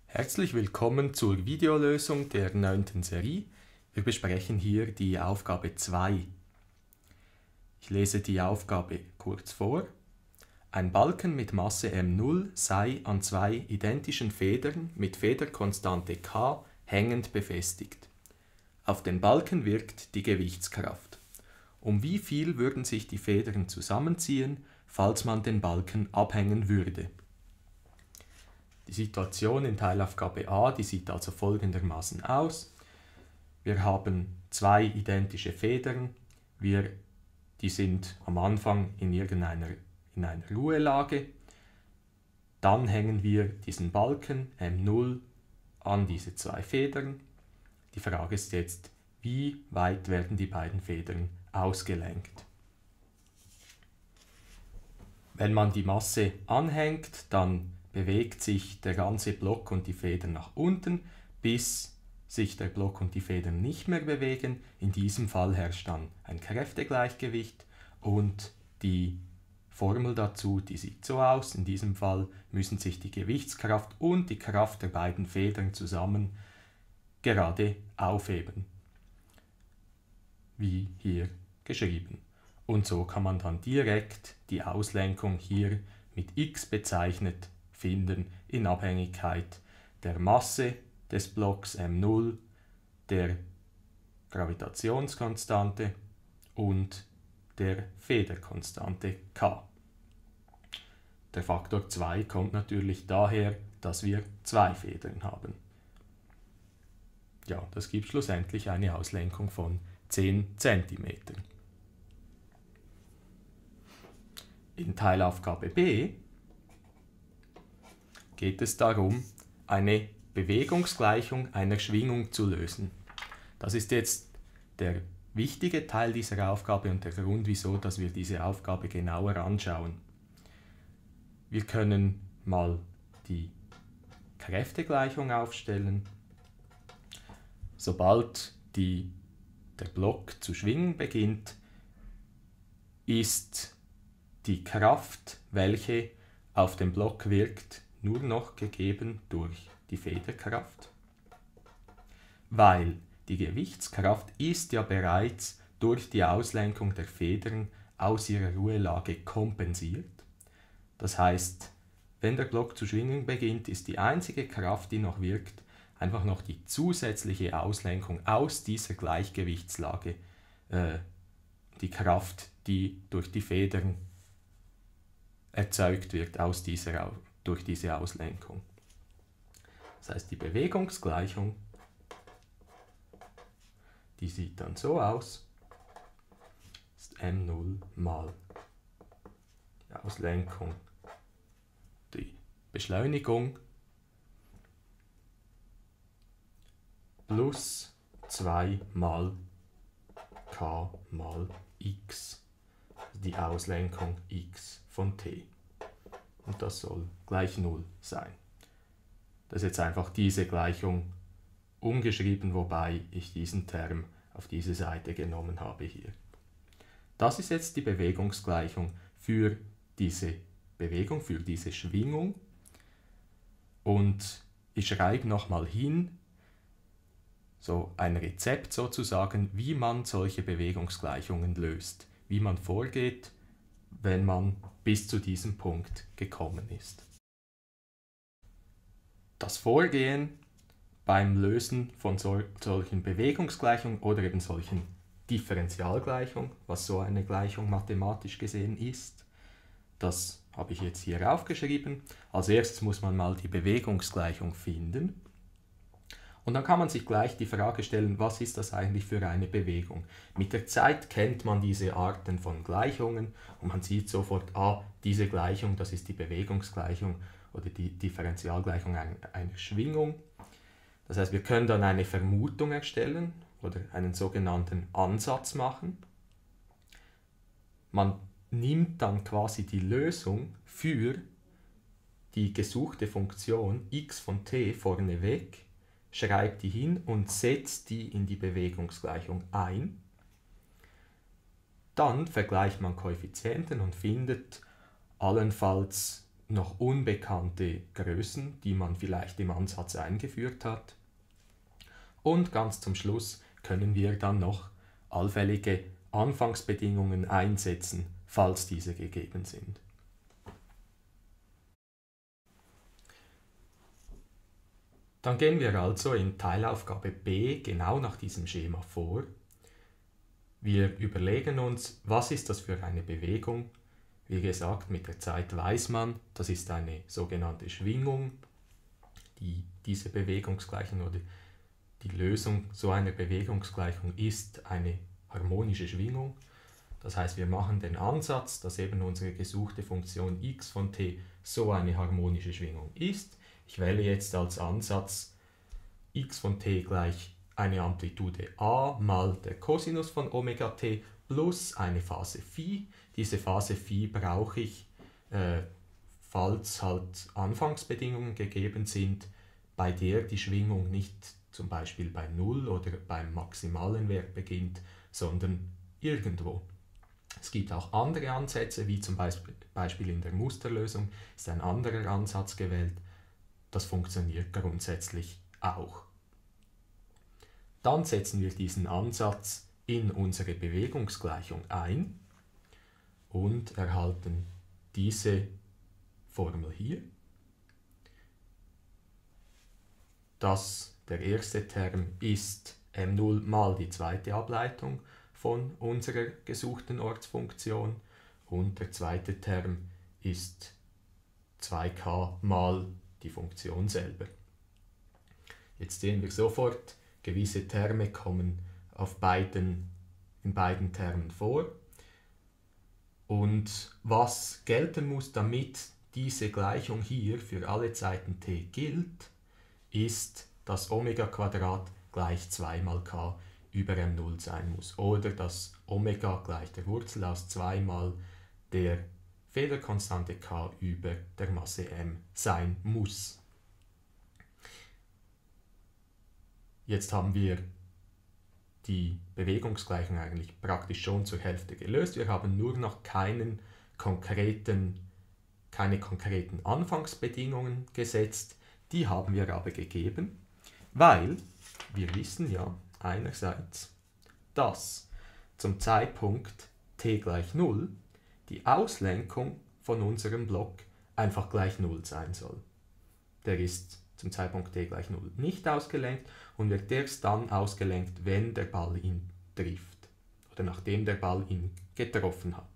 Herzlich willkommen zur Videolösung der 9. Serie. Wir besprechen hier die Aufgabe 2. Ich lese die Aufgabe kurz vor. Ein Balken mit Masse m0 sei an zwei identischen Federn mit Federkonstante k hängend befestigt. Auf den Balken wirkt die Gewichtskraft. Um wie viel würden sich die Federn zusammenziehen, falls man den Balken abhängen würde? Die Situation in Teilaufgabe A, die sieht also folgendermaßen aus. Wir haben zwei identische Federn, die sind am Anfang in einer Ruhelage. Dann hängen wir diesen Balken M0 an diese zwei Federn. Die Frage ist jetzt, wie weit werden die beiden Federn ausgelenkt? Wenn man die Masse anhängt, dann bewegt sich der ganze Block und die Federn nach unten, bis sich der Block und die Federn nicht mehr bewegen. In diesem Fall herrscht dann ein Kräftegleichgewicht und die Formel dazu, die sieht so aus. In diesem Fall müssen sich die Gewichtskraft und die Kraft der beiden Federn zusammen gerade aufheben, wie hier geschrieben. Und so kann man dann direkt die Auslenkung hier mit x bezeichnet finden in Abhängigkeit der Masse des Blocks m0, der Gravitationskonstante und der Federkonstante k. Der Faktor 2 kommt natürlich daher, dass wir zwei Federn haben. Ja, das gibt schlussendlich eine Auslenkung von 10 cm. In Teilaufgabe B geht es darum, eine Bewegungsgleichung einer Schwingung zu lösen. Das ist jetzt der wichtige Teil dieser Aufgabe und der Grund, wieso dass wir diese Aufgabe genauer anschauen. Wir können mal die Kräftegleichung aufstellen. Sobald der Block zu schwingen beginnt, ist die Kraft, welche auf den Block wirkt, nur noch gegeben durch die Federkraft, weil die Gewichtskraft ist ja bereits durch die Auslenkung der Federn aus ihrer Ruhelage kompensiert. Das heißt, wenn der Block zu schwingen beginnt, ist die einzige Kraft, die noch wirkt, einfach noch die zusätzliche Auslenkung aus dieser Gleichgewichtslage, die Kraft, die durch die Federn erzeugt wird durch diese Auslenkung. Das heißt, die Bewegungsgleichung, die sieht dann so aus, ist m0 mal die Auslenkung, die Beschleunigung plus 2 mal k mal x, die Auslenkung x von t. Und das soll gleich 0 sein. Das ist jetzt einfach diese Gleichung umgeschrieben, wobei ich diesen Term auf diese Seite genommen habe hier. Das ist jetzt die Bewegungsgleichung für diese Bewegung, für diese Schwingung. Und ich schreibe nochmal hin, so ein Rezept sozusagen, wie man solche Bewegungsgleichungen löst, wie man vorgeht, wenn man bis zu diesem Punkt gekommen ist. Das Vorgehen beim Lösen von solchen Bewegungsgleichungen oder eben solchen Differentialgleichungen, was so eine Gleichung mathematisch gesehen ist, das habe ich jetzt hier aufgeschrieben. Als erstes muss man mal die Bewegungsgleichung finden. Und dann kann man sich gleich die Frage stellen, was ist das eigentlich für eine Bewegung? Mit der Zeit kennt man diese Arten von Gleichungen und man sieht sofort, diese Gleichung, das ist die Bewegungsgleichung oder die Differentialgleichung einer Schwingung. Das heißt, wir können dann eine Vermutung erstellen oder einen sogenannten Ansatz machen. Man nimmt dann quasi die Lösung für die gesuchte Funktion x von t vorne weg, schreibt die hin und setzt die in die Bewegungsgleichung ein. Dann vergleicht man Koeffizienten und findet allenfalls noch unbekannte Größen, die man vielleicht im Ansatz eingeführt hat. Und ganz zum Schluss können wir dann noch allfällige Anfangsbedingungen einsetzen, falls diese gegeben sind. Dann gehen wir also in Teilaufgabe B genau nach diesem Schema vor. Wir überlegen uns, was ist das für eine Bewegung? Wie gesagt, mit der Zeit weiß man, das ist eine sogenannte Schwingung. Diese Bewegungsgleichung oder die Lösung so einer Bewegungsgleichung ist eine harmonische Schwingung. Das heißt, wir machen den Ansatz, dass eben unsere gesuchte Funktion x von t so eine harmonische Schwingung ist. Ich wähle jetzt als Ansatz x von t gleich eine Amplitude a mal der Cosinus von Omega t plus eine Phase Phi. Diese Phase Phi brauche ich, falls halt Anfangsbedingungen gegeben sind, bei der die Schwingung nicht zum Beispiel bei 0 oder beim maximalen Wert beginnt, sondern irgendwo. Es gibt auch andere Ansätze, wie zum Beispiel in der Musterlösung ist ein anderer Ansatz gewählt. Das funktioniert grundsätzlich auch. Dann setzen wir diesen Ansatz in unsere Bewegungsgleichung ein und erhalten diese Formel hier. Der erste Term ist m0 mal die zweite Ableitung von unserer gesuchten Ortsfunktion und der zweite Term ist 2k mal die Funktion selber. Jetzt sehen wir sofort, gewisse Terme kommen in beiden Termen vor. Und was gelten muss, damit diese Gleichung hier für alle Zeiten t gilt, ist, dass Omega Quadrat gleich 2 mal k über m0 sein muss. Oder dass Omega gleich der Wurzel aus 2 mal der Fehlerkonstante k über der Masse m sein muss. Jetzt haben wir die Bewegungsgleichung eigentlich praktisch schon zur Hälfte gelöst. Wir haben nur noch keine konkreten Anfangsbedingungen gesetzt. Die haben wir aber gegeben, weil wir wissen ja einerseits, dass zum Zeitpunkt t gleich 0 die Auslenkung von unserem Block einfach gleich 0 sein soll. Der ist zum Zeitpunkt t gleich 0 nicht ausgelenkt und wird erst dann ausgelenkt, wenn der Ball ihn trifft oder nachdem der Ball ihn getroffen hat.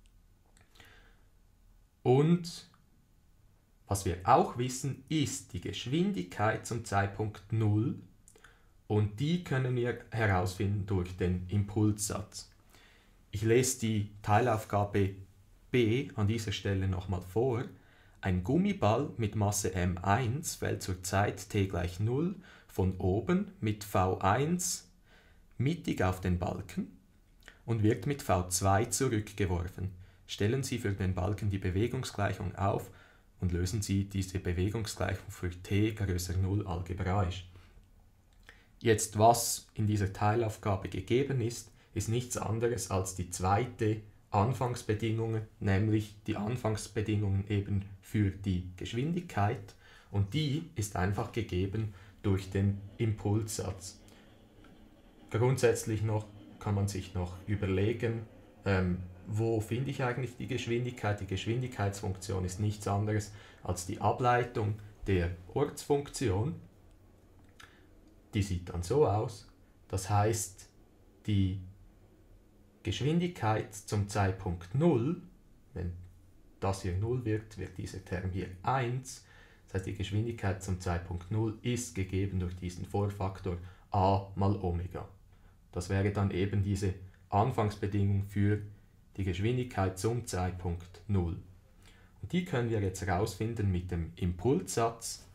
Und was wir auch wissen, ist die Geschwindigkeit zum Zeitpunkt 0 und die können wir herausfinden durch den Impulssatz. Ich lese die Teilaufgabe B an dieser Stelle nochmal vor. Ein Gummiball mit Masse m1 fällt zur Zeit t gleich 0 von oben mit v1 mittig auf den Balken und wird mit v2 zurückgeworfen. Stellen Sie für den Balken die Bewegungsgleichung auf und lösen Sie diese Bewegungsgleichung für t größer 0 algebraisch. Jetzt, was in dieser Teilaufgabe gegeben ist, ist nichts anderes als die zweite Anfangsbedingung, nämlich die Anfangsbedingungen eben für die Geschwindigkeit und die ist einfach gegeben durch den Impulssatz. Grundsätzlich kann man sich noch überlegen, wo finde ich eigentlich die Geschwindigkeit? Die Geschwindigkeitsfunktion ist nichts anderes als die Ableitung der Ortsfunktion. Die sieht dann so aus. Das heißt, die Geschwindigkeit zum Zeitpunkt 0, wenn das hier 0 wird, wird dieser Term hier 1. Das heißt, die Geschwindigkeit zum Zeitpunkt 0 ist gegeben durch diesen Vorfaktor a mal Omega. Das wäre dann eben diese Anfangsbedingung für die Geschwindigkeit zum Zeitpunkt 0. Und die können wir jetzt herausfinden mit dem Impulssatz.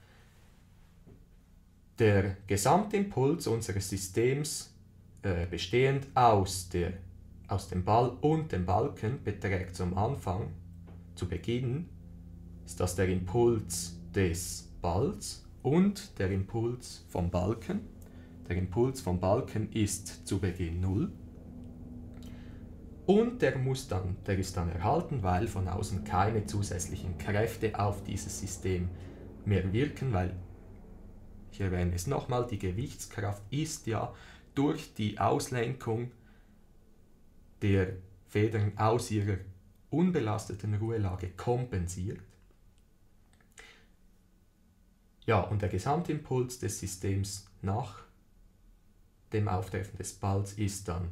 Der Gesamtimpuls unseres Systems, bestehend aus dem Ball und dem Balken, beträgt zu Beginn, ist das der Impuls des Balls und der Impuls vom Balken. Der Impuls vom Balken ist zu Beginn 0. Und der ist dann erhalten, weil von außen keine zusätzlichen Kräfte auf dieses System mehr wirken, weil, ich erwähne es nochmal, die Gewichtskraft ist ja durch die Auslenkung der Federn aus ihrer unbelasteten Ruhelage kompensiert. Ja, und der Gesamtimpuls des Systems nach dem Auftreffen des Balls ist dann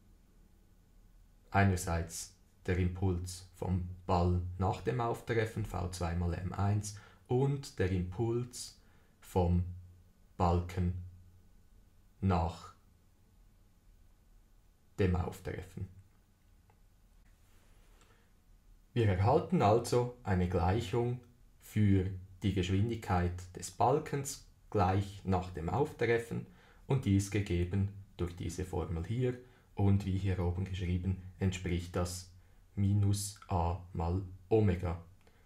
einerseits der Impuls vom Ball nach dem Auftreffen, V2 mal M1, und der Impuls vom Balken nach dem Auftreffen. Wir erhalten also eine Gleichung für die Geschwindigkeit des Balkens gleich nach dem Auftreffen, und die ist gegeben durch diese Formel hier, und wie hier oben geschrieben entspricht das minus a mal Omega.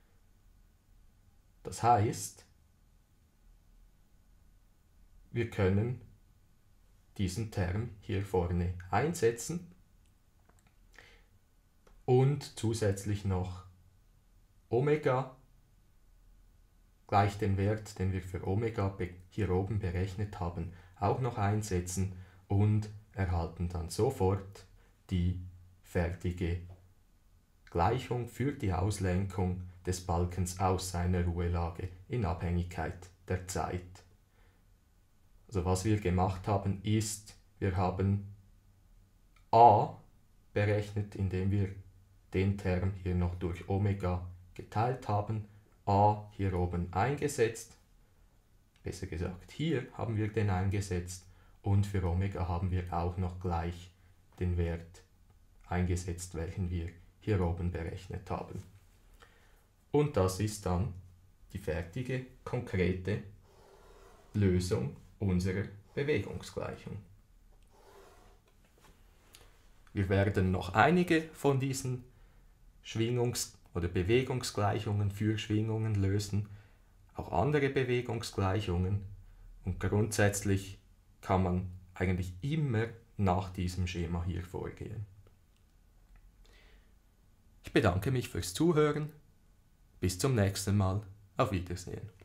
Das heißt, wir können diesen Term hier vorne einsetzen und zusätzlich noch Omega gleich den Wert, den wir für Omega hier oben berechnet haben, auch noch einsetzen und erhalten dann sofort die fertige Gleichung für die Auslenkung des Balkens aus seiner Ruhelage in Abhängigkeit der Zeit. Also was wir gemacht haben ist, wir haben a berechnet, indem wir den Term hier noch durch Omega geteilt haben, a hier oben eingesetzt, besser gesagt hier haben wir den eingesetzt, und für Omega haben wir auch noch gleich den Wert eingesetzt, welchen wir hier oben berechnet haben. Und das ist dann die fertige, konkrete Lösung unserer Bewegungsgleichung. Wir werden noch einige von diesen Schwingungs- oder Bewegungsgleichungen für Schwingungen lösen, auch andere Bewegungsgleichungen, und grundsätzlich kann man eigentlich immer nach diesem Schema hier vorgehen. Ich bedanke mich fürs Zuhören. Bis zum nächsten Mal. Auf Wiedersehen.